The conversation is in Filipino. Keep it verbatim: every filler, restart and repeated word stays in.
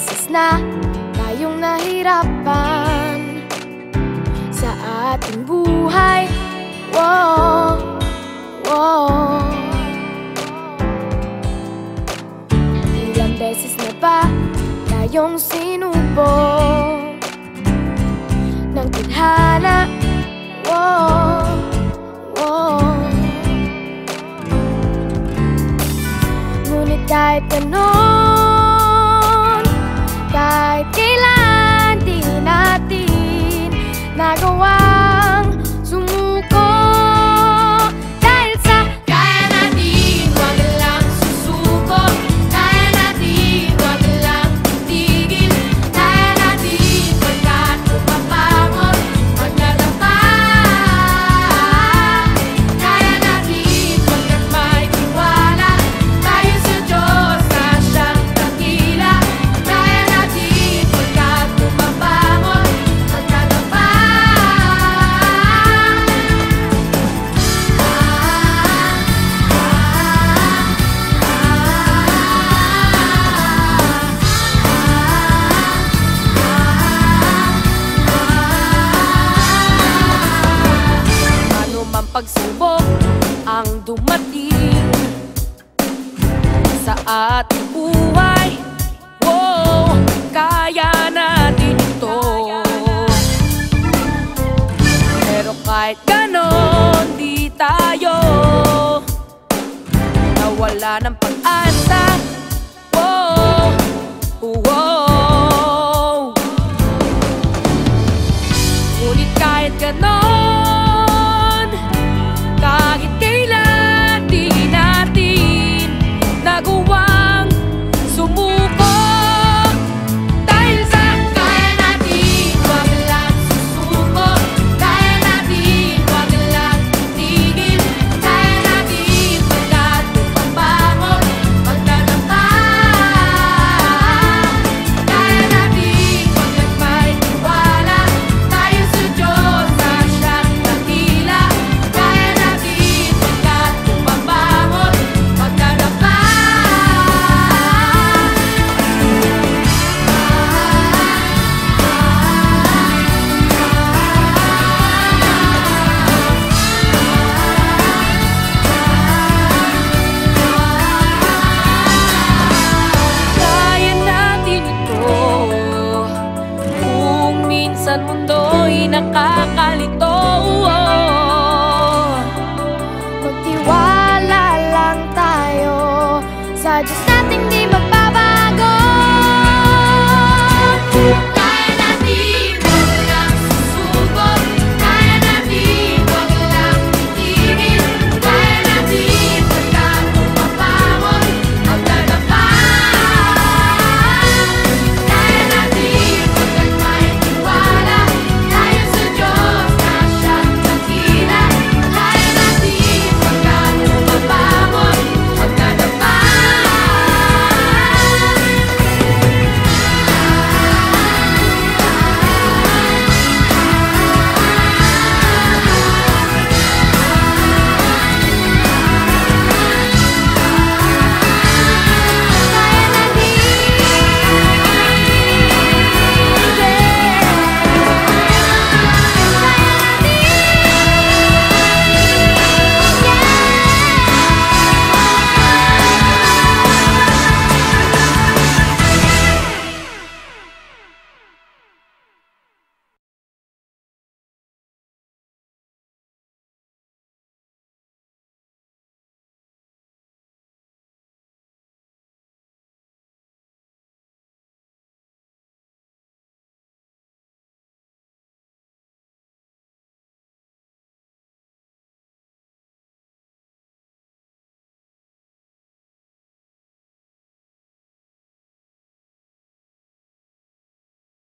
beses na tayong nahirapan sa ating buhay. Wow, wow. Ilang beses na ba tayong sinubok ng tadhana? Wow, wow. Ngunit kahit ganon, kahit kailan di natin nagawang sumuko. Dahil sa kaya natin, wag lang susuko. Kaya natin, wag lang tigil. Kaya natin, pagkat tumapangon, magdadapa. Kaya natin, pagkat may tiwala tayo sa Diyos na siyang dakila. Kaya natin, pagkat tumapangon, magdadapa. Ano man pagsubok ang dumating sa ating buhay, wow, kaya natin ito. Pero kahit ganon, di tayo nawala ng pag-asa. Wow, wow. Ngunit kahit ganon, kahit kailan di natin nagawang sumuko. Dahil sa kaya natin, wag lang susuko. Kaya natin, wag lang tigil. Kaya natin, pagkat tumapangon, magdadapa. Kaya natin, pagkat may tiwala tayo sa Diyos na siyang dakila. Kaya natin, pagkat tumapangon, magdadapa. Kaya natin ito kung minsan mundo'y nakakalito. Magtiwala lang tayo sa Diyos nating di magbabago.